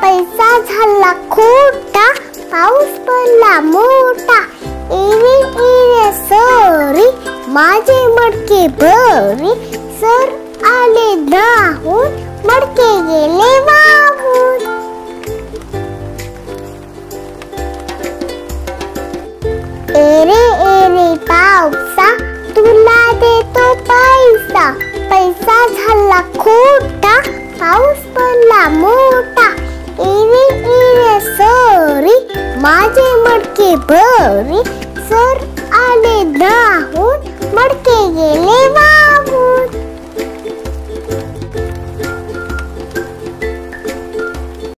पैसा झाला खोटा, पाऊस पडला मोठा, इरे इरे सरी माझे मडके भरी, सर आले धावून मडके गेले वाहून. एरे एरे पावसा तुला देतो पैसा, पैसा झाला खोटा, पाऊस पडला मोठा, इरे इरे सरी माझे मडके भरी, सर आले धावून मडके गेले वाहून.